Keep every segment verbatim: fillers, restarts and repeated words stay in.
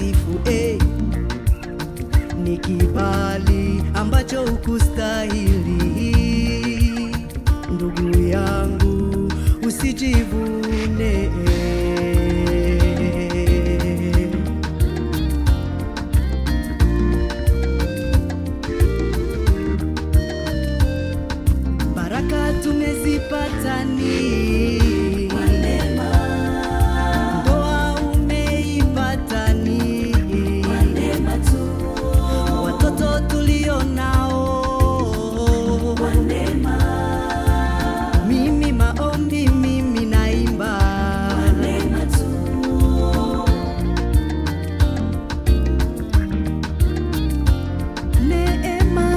Mtakatifu, eh, ni kibali ambacho hukustahili. Ndugu yangu usijivune, baraka tumezipata ni kwa neema, ndoa umeipata ni kwa neema tu, watoto tulio nao kwa neema, mimi maombi mimi naimba kwa neema tu. Neema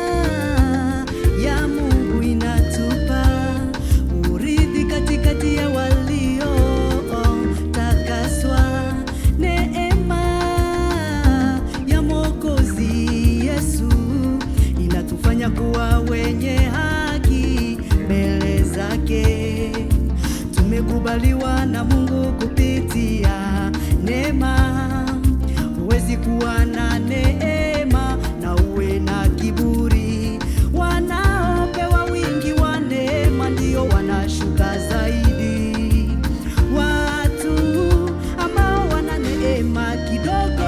ya Mungu inatupa urithi katikati ya walio takaswa. Neema ya Mwokozi Yesu inatufanya kuwa wenye haki mbele zake. Tumekubaliwa na Mungu kupitia neema. Huwezi kuwa na neema na uwe na kiburi. Wanaopewa wingi wa neema ndio wanashuka zaidi. Watu ambao wana neema kidogo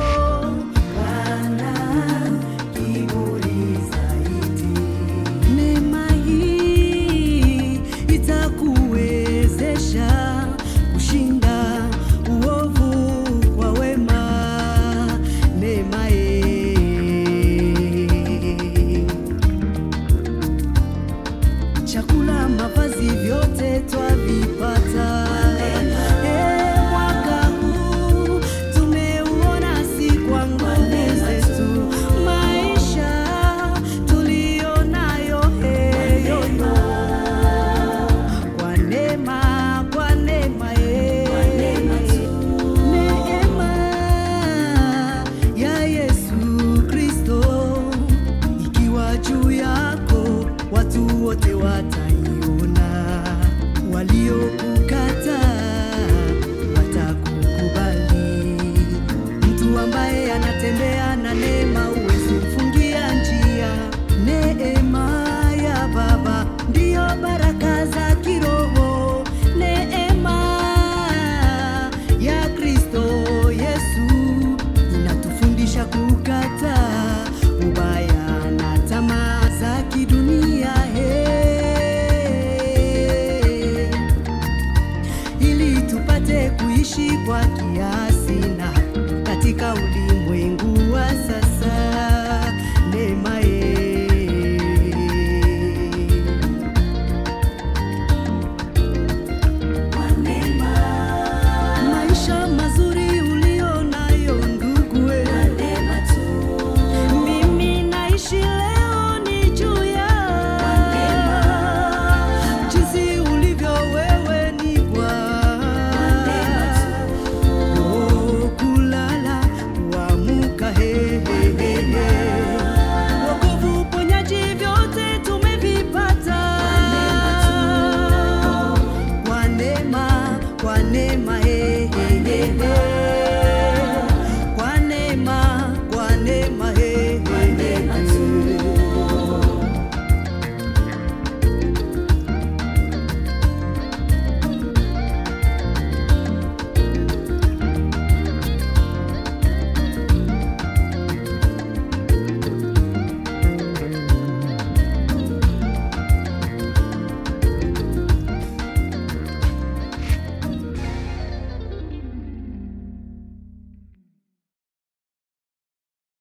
wana kiburi zaidi. Neema hii itakuwezesha kushinda uovu kwa wema. Neema hii, chakula, mavazi, vyote twavipata. Eh, mwaka huu tumeuona si kwa nguvu zetu, maisha tulionayo heyo kwa neema, kwa neema, neema ya Yesu Kristo ikiwa juu yako, watu wote wataiona. Waliokukataa watakukubali. Mtu ambaye anatembea na neema huwezi mfungia njia. Neema ya Baba ndiyo baraka za kiroho. Neema ya Kristo Yesu inatufundisha kukataa ubaya na tamaa za kidunia, he, ili tupate kuishi kwa kiasi na katika ulimwengu wa sasa. Neema ye, kwa neema, maisha mazuri ulio nayo ndugu we, kwa neema tu. Mimi naishi leo ni juu ya kwa neema, jinsi ulivyo wewe ni kwa neema tu. Oh, kulala kuamka, he, he, he, he. Wokovu, uponyaji, vyote tumevipata kwa neema, kwa neema, he.